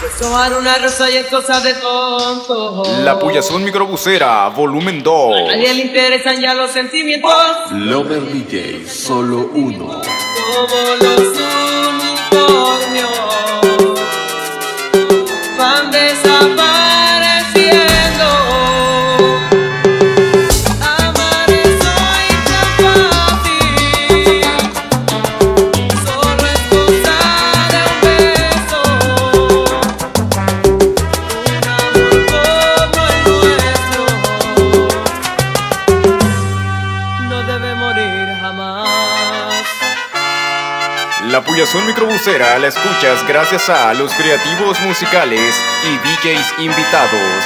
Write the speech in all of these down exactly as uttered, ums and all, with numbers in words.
Sobar una rosa y es cosa de tonto. La Puyazón Microbusera, volumen dos. A nadie le interesan ya los sentimientos. Lover D J, solo uno. Como los unicornios van desapareciendo. Amar es hoy tan fácil. Solo es cosa de un beso. Un amor como el nuestro no debe morir jamás. La Puyazón Microbusera la escuchas gracias a los creativos musicales y D Js invitados.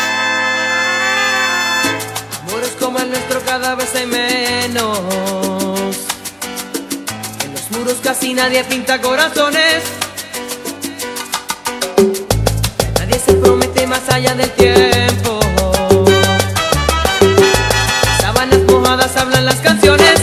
Amores como el nuestro cada vez hay menos. En los muros casi nadie pinta corazones. Nadie se promete más allá del tiempo. Sábanas mojadas hablan las canciones.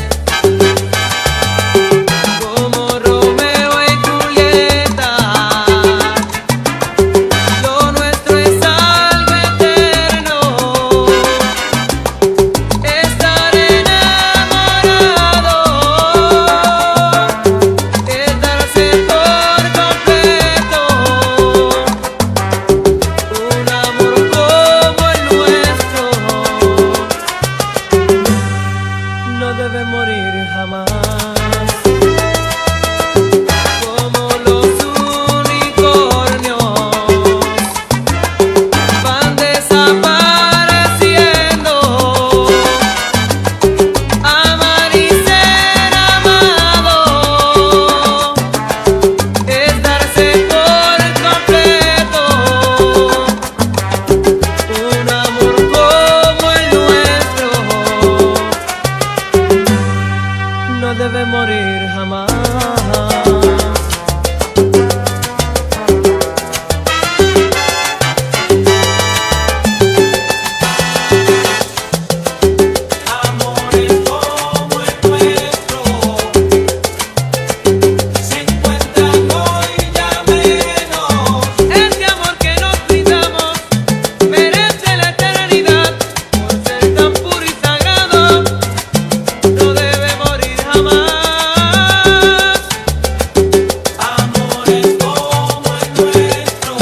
Debe morir jamás. Amores como el nuestro se encuentran hoy ya menos. Este amor que nos brindamos merece la eternidad por ser tan puro y sagrado. No debe morir jamás. Amores como el nuestro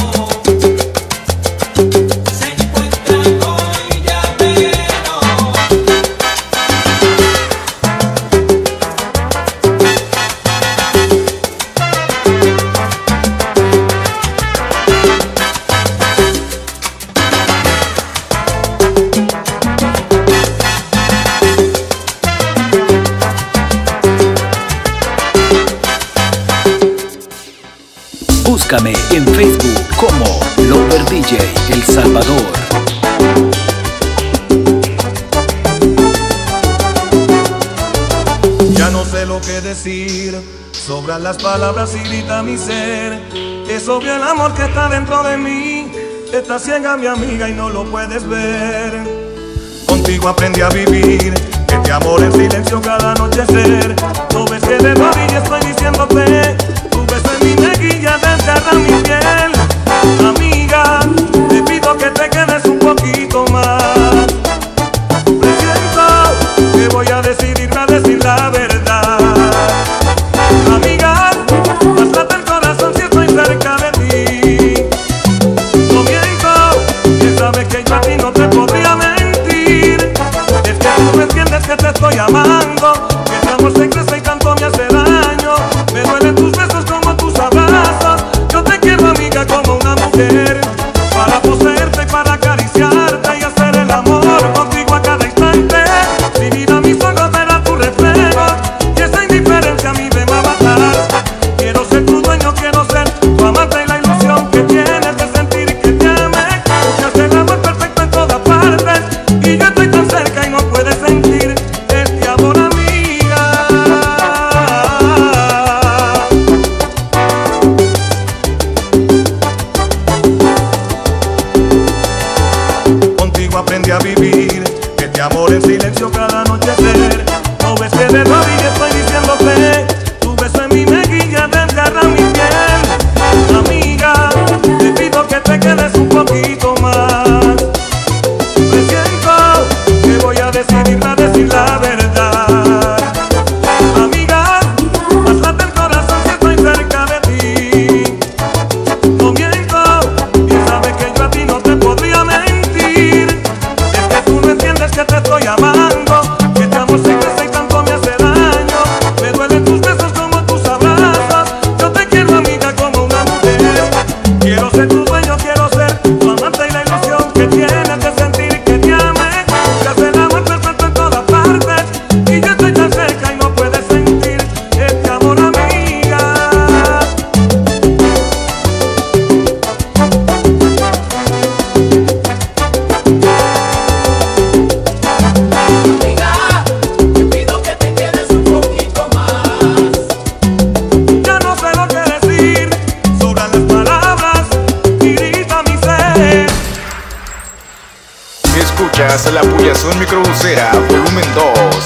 se encuentran hoy ya menos. Búscame en Facebook como Lover D J El Salvador. Ya no sé lo que decir, sobran las palabras y grita mi ser. Es obvio el amor que está dentro de mí, está ciega mi amiga y no lo puedes ver. Contigo aprendí a vivir, este amor en silencio cada anochecer. No ves que de rodillas estoy diciéndote, tu beso en mi mejilla desgarra mi piel. Amiga, te pido que te quedes un poquito más. Presiento que voy a decidirme a decir la verdad. Amiga, pásate el corazón si estoy cerca de ti. No miento, que sabes que yo a ti no te podría mentir. Es que tú no entiendes que te estoy amando, que este amor se crece y tanto me hace daño. Me duelen tus besos Escuchas La Puyazón Microbusera, volumen dos.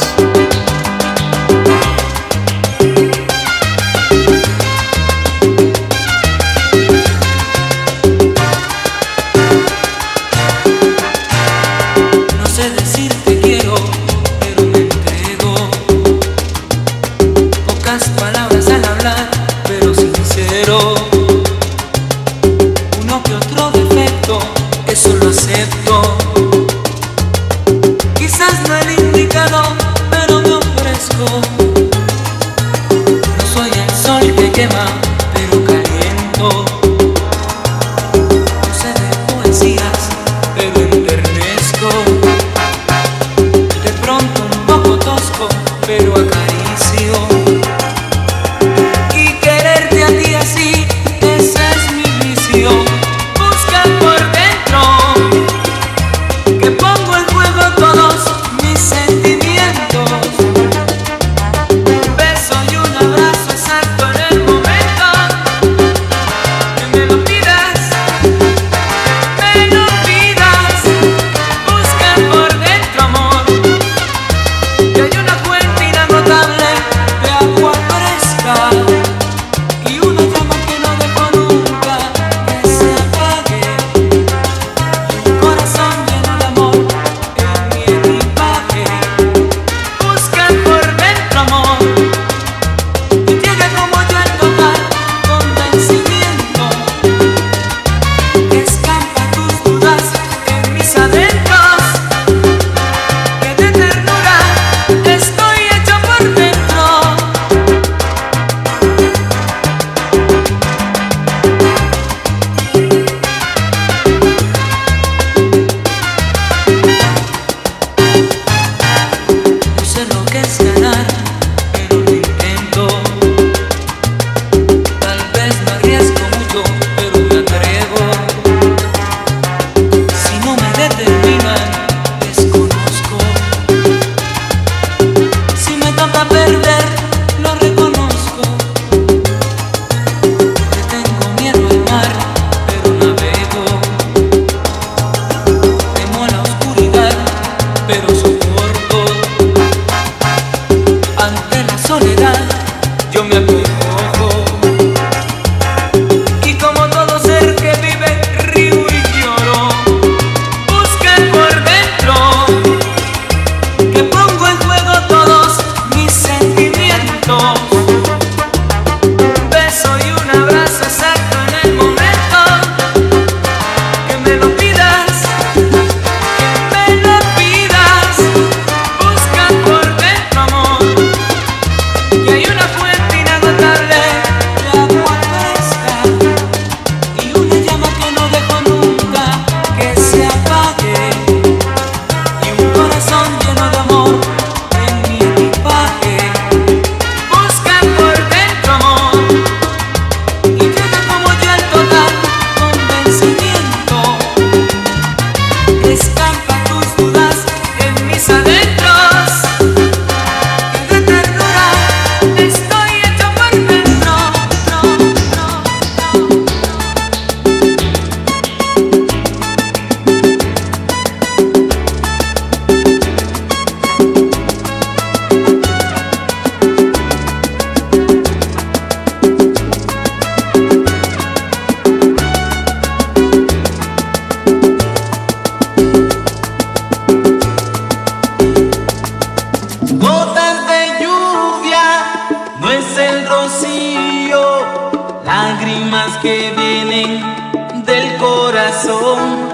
lágrimas que vienen del corazón.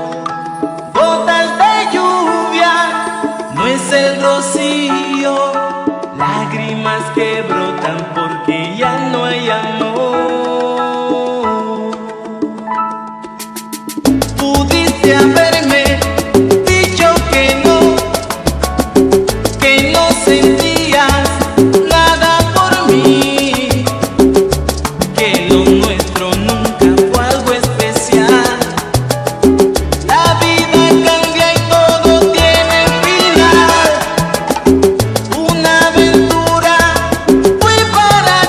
Gotas de lluvia, no es el rocío, lágrimas que brotan porque ya no hay amor. Pudiste haberme dicho que no, que no sentías nada por mí, que lo nuestro nunca fue algo especial. La vida cambia y todo tiene final. Una aventura fue para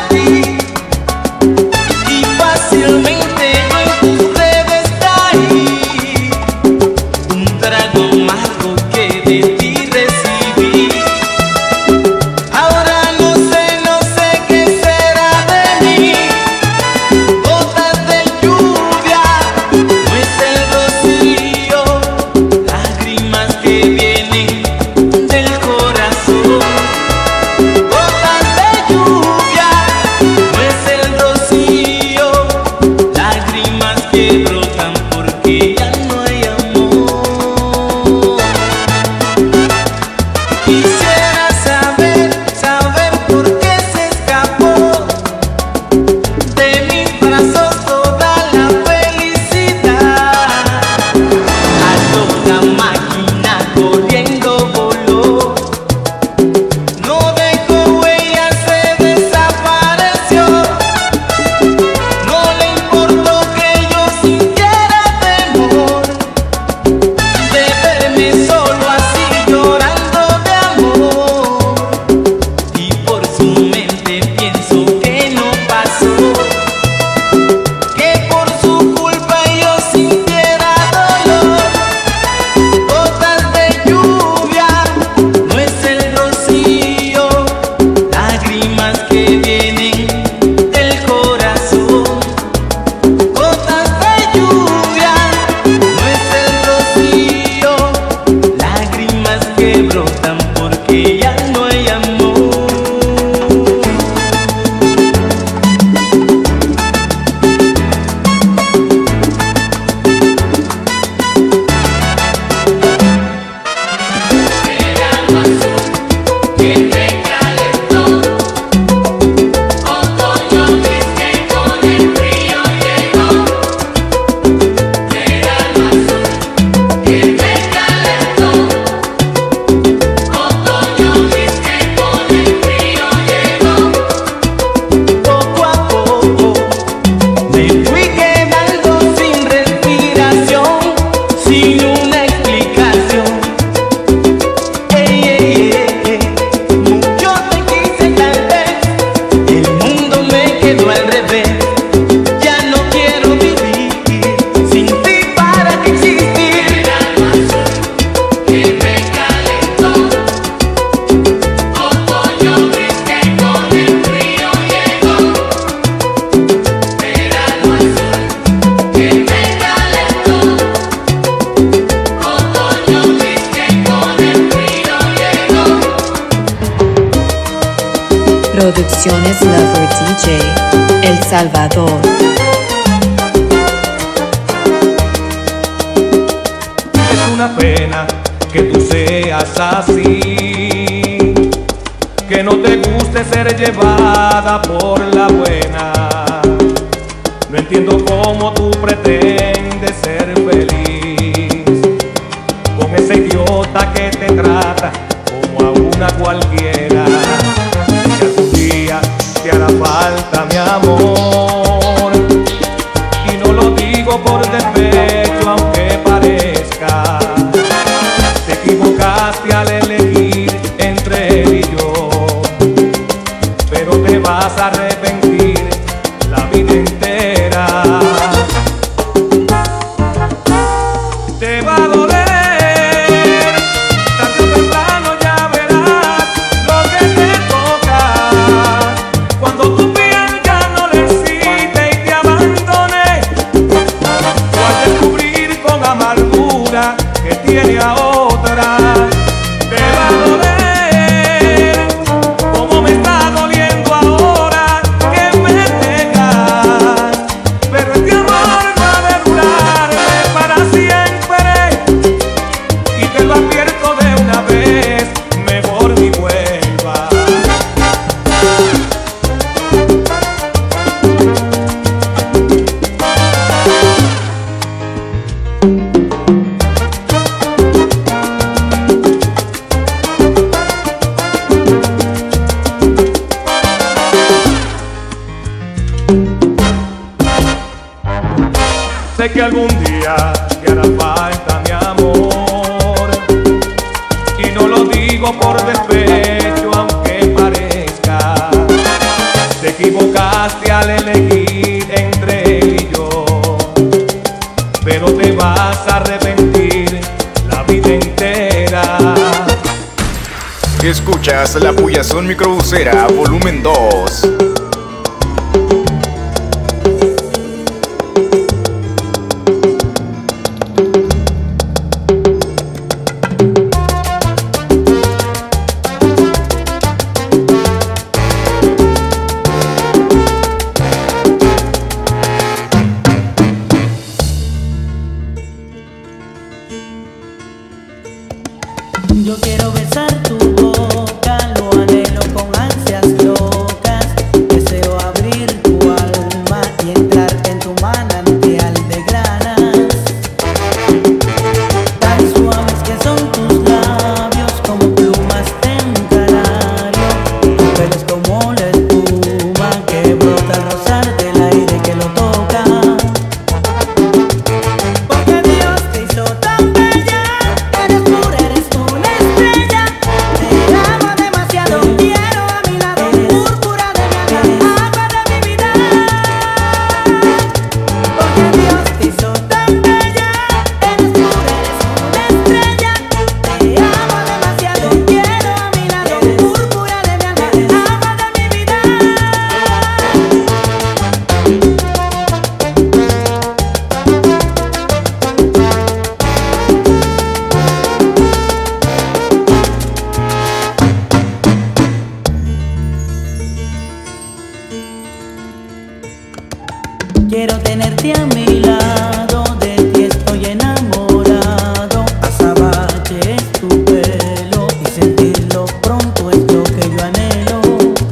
Producciones Lover D J, El Salvador. Es una pena que tú seas así, que no te guste ser llevada por la buena. No entiendo cómo tú pretendes ser feliz con ese idiota que te trata como a una cualquiera. Y algún día te hará falta mi amor, y no lo digo por despecho aunque parezca. Te equivocaste al elegir entre él y yo, pero te vas a arrepentir la vida entera. Te va a doler, tarde o temprano ya verás lo que te toca. Cuando tu piel ya no necesite y te abandone, o al descubrir con amargura que tiene a otra. Te va a doler como me está doliendo ahora que me dejas, pero este amor no ha de durarme para siempre, y te lo advierto de una vez, mejor ni vuelva. Sé que algún día te hará falta mi amor, y no lo digo por despecho aunque parezca. Te equivocaste al elegir entre él y yo, pero te vas a arrepentir la vida entera. Escuchas la Puyazón Microbusera volumen dos. Yo quiero besar tu boca, lo anhelo con ansias locas. Deseo abrir tu alma y entrar en tu manantial de granas. Tan suaves que son tus labios, como plumas de un canario. Tu pelo es como la espuma que brota al rozar del aire que lo toca. Porque Dios te hizo tan bella, eres pura, eres una estrella. Te amo demasiado, quiero a mi lado, púrpura de mi alma, agua de mi vida. Porque Dios te hizo tan bella, eres pura, eres una estrella. Te amo demasiado, quiero a mi lado, púrpura de mi alma, agua de mi vida. Quiero tenerte a mi lado, de ti estoy enamorado. Azabache es tu pelo y sentirlo pronto es lo que yo anhelo.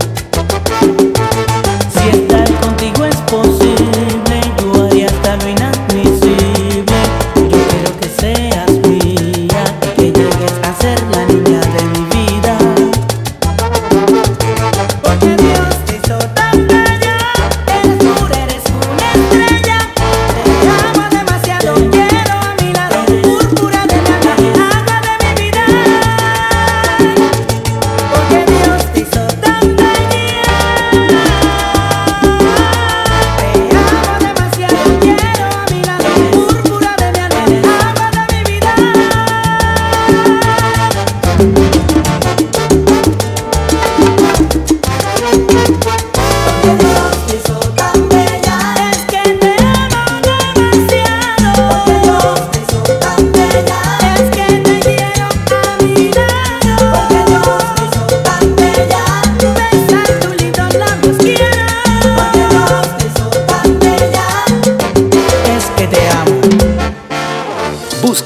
Si estar contigo es posible, yo haría hasta lo inadmisible. Yo quiero que seas mía y que llegues a ser la niña de mi vida. Porque Dios te hizo tan bella, eres pura, eres una estrella. Te amo demasiado.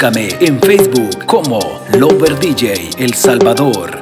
Búscame en Facebook como Lover D J El Salvador.